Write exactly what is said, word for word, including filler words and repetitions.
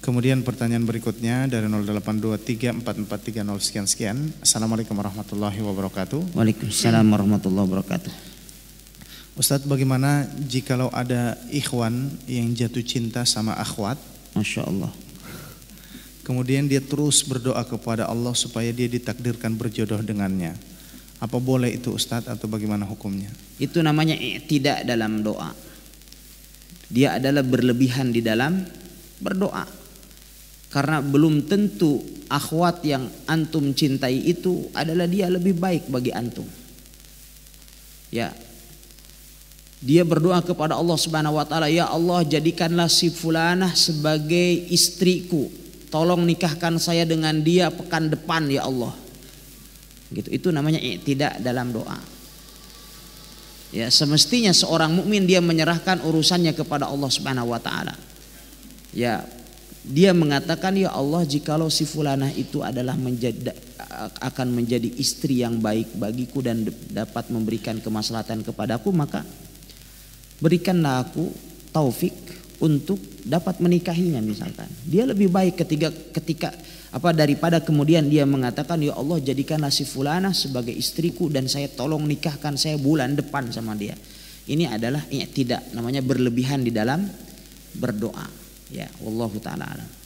Kemudian pertanyaan berikutnya dari nol delapan dua tiga empat empat tiga nol sekian sekian. Assalamualaikum warahmatullahi wabarakatuh. Waalaikumsalam warahmatullahi wabarakatuh. Ustadz, bagaimana jikalau ada ikhwan yang jatuh cinta sama akhwat? Masya Allah. Kemudian dia terus berdoa kepada Allah supaya dia ditakdirkan berjodoh dengannya. Apa boleh itu Ustadz atau bagaimana hukumnya? Itu namanya tidak dalam doa. Dia adalah berlebihan di dalam berdoa. Karena belum tentu akhwat yang antum cintai itu adalah dia lebih baik bagi antum. Ya. Dia berdoa kepada Allah Subhanahu wa taala, "Ya Allah, jadikanlah si fulanah sebagai istriku. Tolong nikahkan saya dengan dia pekan depan ya Allah." Gitu. Itu namanya tidak dalam doa. Ya, semestinya seorang mukmin dia menyerahkan urusannya kepada Allah Subhanahu wa taala. Ya, dia mengatakan, "Ya Allah, jikalau si fulanah itu adalah menjadi, akan menjadi istri yang baik bagiku dan dapat memberikan kemaslahatan kepadaku, maka berikanlah aku taufik untuk dapat menikahinya," misalkan. Dia lebih baik ketika ketika apa daripada kemudian dia mengatakan, "Ya Allah, jadikanlah si fulanah sebagai istriku dan saya tolong nikahkan saya bulan depan sama dia." Ini adalah ya, tidak namanya berlebihan di dalam berdoa. Ya, wallahu taala alam.